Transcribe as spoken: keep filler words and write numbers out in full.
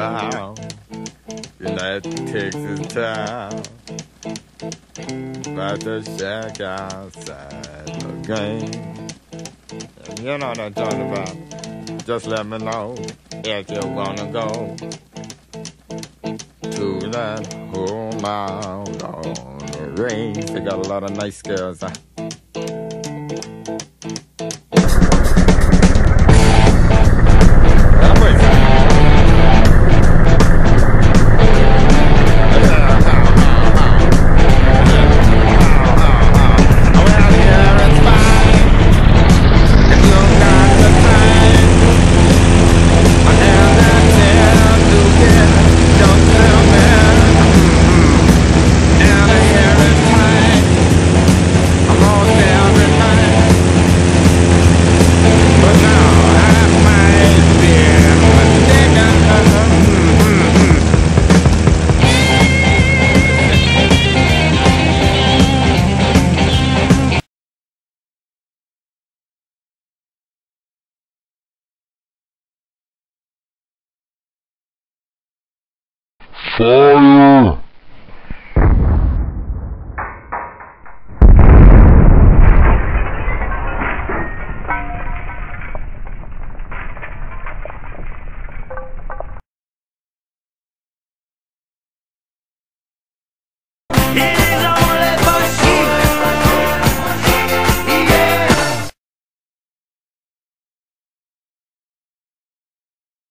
town. You know it takes its time. About to shack outside the game. And you know what I'm talking about. Just let me know if you wanna go to that home out on the range. They got a lot of nice girls. Huh? Fire!